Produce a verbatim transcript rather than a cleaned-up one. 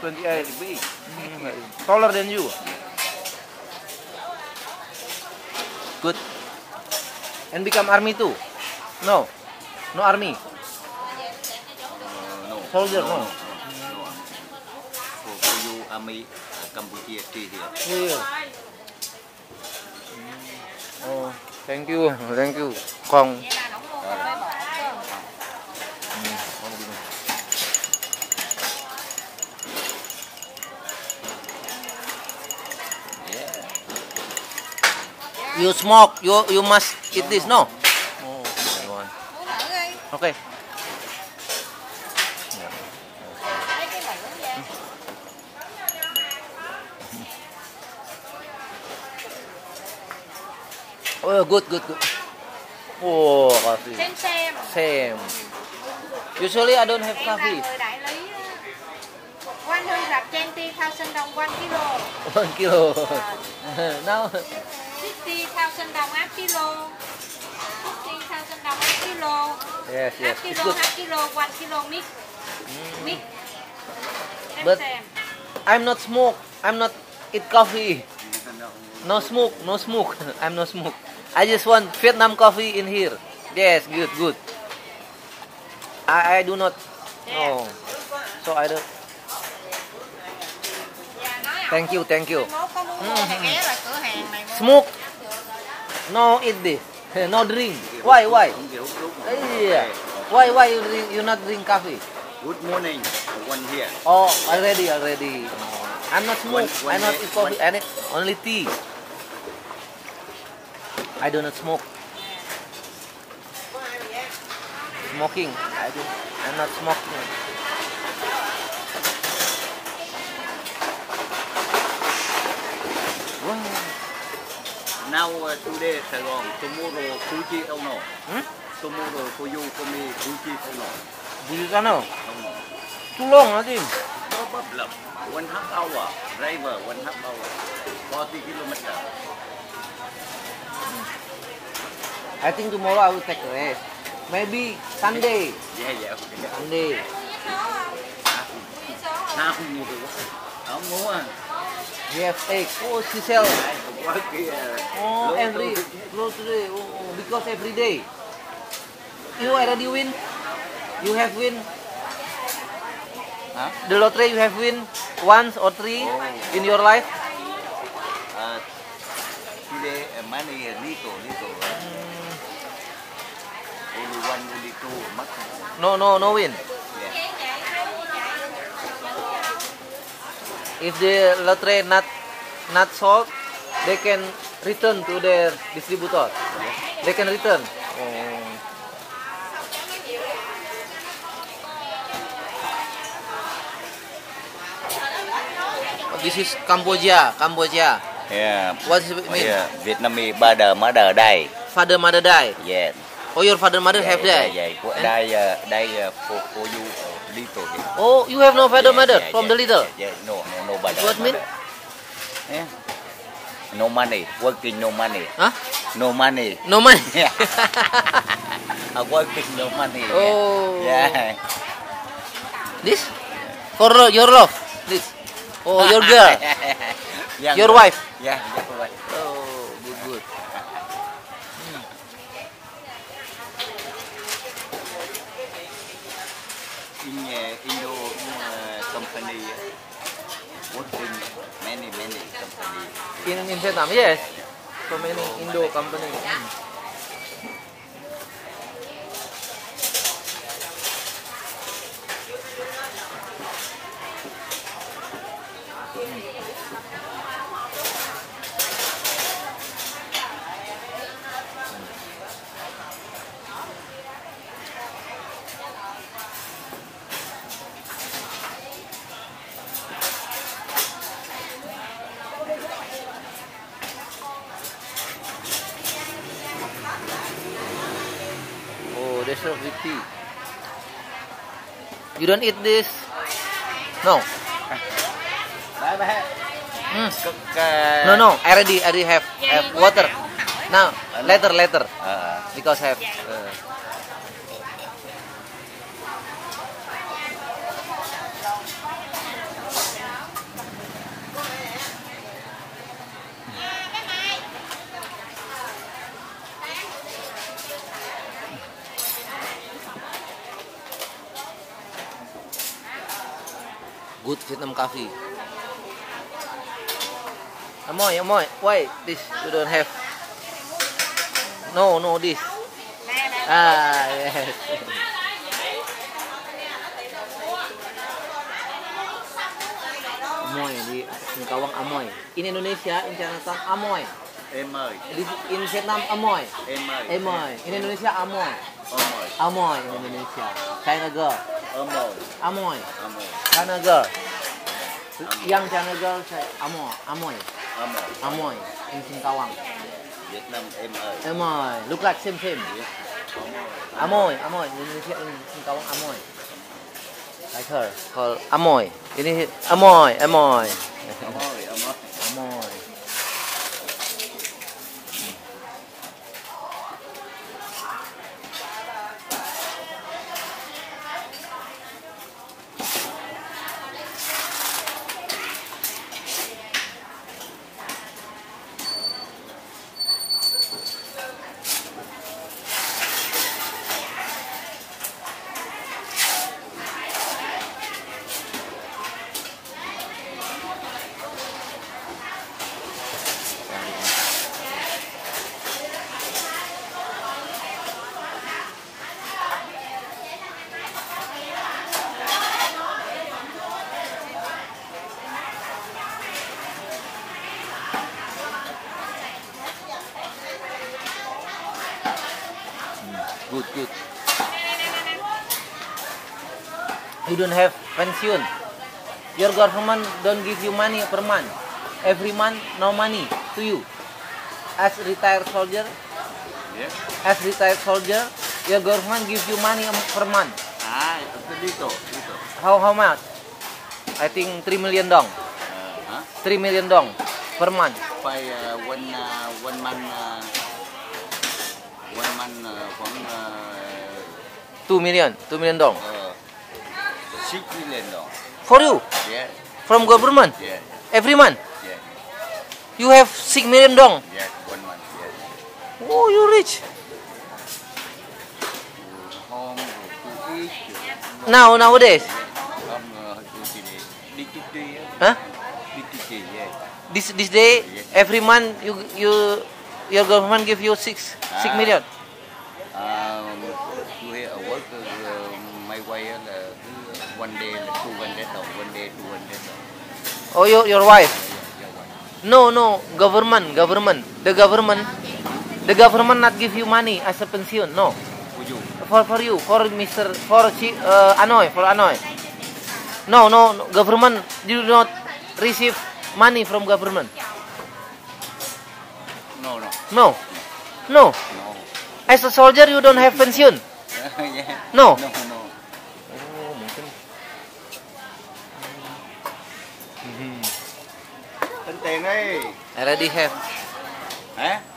twenty-eight. Big. Mm, taller than you. Good. And become army too? No. No army. Uh, no. Soldier, no. no. For, for you, army, uh, Cambodia, stay here. Here. Oh, thank you, thank you. Con. You smoke, you you must eat this, no? Oh, okay. Oh, good, good, good. Oh, coffee. Xem xem. Same. Usually I don't have Em coffee. là người đại lý one hundred twenty thousand đồng one kilo. One kilo. Now. fifty thousand đồng half kilo. fifty thousand đồng half kilo. Yes, yes. Half It's kilo, good. half kilo, one kilo mix. Mix. Xem But- xem. I'm not smoke. I'm not eat coffee. No smoke, no smoke. I'm no smoke. I just want Vietnam coffee in here. Yes, good, good. I I do not. No. So I don't. Dạ, nói ổng Thank you, thank you. mai mốt có muốn mua thì ghé lại cửa hàng này mua. Smoke. No eat this. No drink. Why, why? Không kiểu lúc mà- Yeah. Why, why you drink? You not drink coffee? Good morning. One here. Oh, already, already. I'm not smoke. One- one I not day- eat coffee. one- I only tea. I do not smoke. Smoking. I do. I'm not smoking. Wow. Now uh, today Saigon, tomorrow Fuji, oh no. Hmm? Tomorrow for you, for me, Fuji, oh no. Do you know? Oh no. Too long, I think. No problem. One half hour. Driver, one half hour. forty kilometers. I think tomorrow I will take a rest. Maybe Sunday. Yeah, yeah. Okay. Sunday. Sao không mua được? Không mua à? We have egg. Oh, she sell. Ai cũng quá kia. Oh, Lô every tô. grocery. Oh, because every day. You already win. You have win. Hả? The lottery you have win once or three Oh. in your life. Uh, today uh, money uh, little, little. Uh, only one, only two. Much. No, no, no win. Yeah. If the lottery not not sold, they can return to their distributor. They can return. Oh. This is Cambodia, Cambodia. Yeah. What does it mean? Yeah. Vietnamese father, mother die. Father, mother die. Yeah. Oh, your father, mother have yeah, died. yeah, yeah. And- Die, uh, die uh, for, for you uh, little. Yeah. Oh, you have no father, Yeah, mother yeah, from yeah, the little. Yeah, yeah. No, no, no father. What mean? mother. Yeah. No money. Working, no money. Huh? No money. No money. Yeah. Uh, working, no money. Oh. Yeah. This for lo- your love. This. Oh, your girl. Young Your girl. wife. Yeah, your wife. Oh, good, good. In uh, Indo uh, company, uh, working many, many company. In in Vietnam, yes. So many Indo company. Hmm. Oh, they serve with tea. You don't eat this? No. Bye bye. Hmm. Cook, uh, No, no. I already, I already have, have water. Now, later, later. Uh, Because I have. Uh, Good Vietnam coffee. Amoy, amoy. Why this you don't have? No, no this. Ah, yes. Amoy di Singkawang amoy. In Indonesia, in Chinatown amoy. Em ơi, In Vietnam amoy. em ơi. Amoy. In Indonesia amoy. Ông ơi, Amoy in Indonesia. China girl. ông ơi, Amoy. ông ơi, China girl. Young China girl say amoy. Amoy. ông ơi. Amoy in Singkawang. Việt Nam em ơi. Amoy. Look like same same. Amoy. Amoy in Indonesia in Singkawang amoy. Like her called amoy. Ini amoy. Amoy. Ông ơi, ông ơi. Amoy. Good, good. You don't have pension. Your government don't give you money per month. Every month, no money to you. As retired soldier, Yes. as retired soldier, your government gives you money per month. À, dito, dito. How how much? I think three million dong. Uh, huh? three million dong per month. Phải uh, one uh, one month uh, one month uh, khoảng uh, two million, two million dong. uh, six million đồng. For you, Yeah, from government, yeah, every month. yeah, You have six million dong. yeah, one month, yeah. Oh, you rich. Home, to eat, Now, nowadays. không uh, to đi đi đi đi Huh? đi đi đi yeah. This this day, every month you you your government give you six six Ah. million. Um, to here ở work uh, my way là cứ one day là two hundred đồng, one day two hundred đồng. Oh, your your wife? Yeah, yeah, one. No, no, government, government. The government, the government not give you money as a pension. No, For you. for for you, for Mister for Chi- uh, Anoy, for Anoy. No, no, no, government you do not receive money from government. No, no, No, no. no. As a soldier, you don't have pension. Yeah. No. No, no. Oh, mungkin. Tính tiền đi. I already have. Hả?